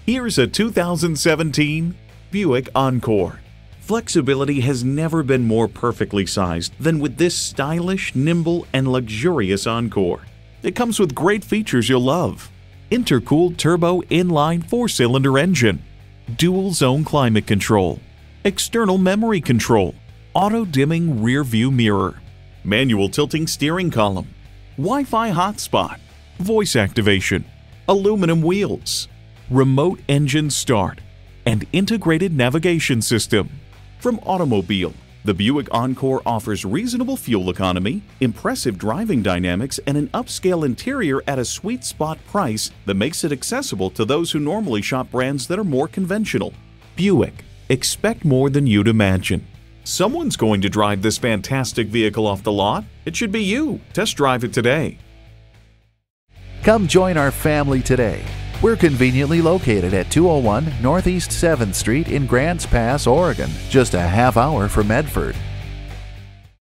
Here's a 2017 Buick Encore. Flexibility has never been more perfectly sized than with this stylish, nimble, and luxurious Encore. It comes with great features you'll love: intercooled turbo inline 4-cylinder engine, dual zone climate control, external memory control, auto-dimming rear view mirror, manual tilting steering column, Wi-Fi hotspot, voice activation, aluminum wheels, remote engine start, and integrated navigation system. From Automobile, the Buick Encore offers reasonable fuel economy, impressive driving dynamics, and an upscale interior at a sweet spot price that makes it accessible to those who normally shop brands that are more conventional. Buick, expect more than you'd imagine. Someone's going to drive this fantastic vehicle off the lot. It should be you. Test drive it today. Come join our family today. We're conveniently located at 201 Northeast 7th Street in Grants Pass, Oregon, just a half hour from Medford.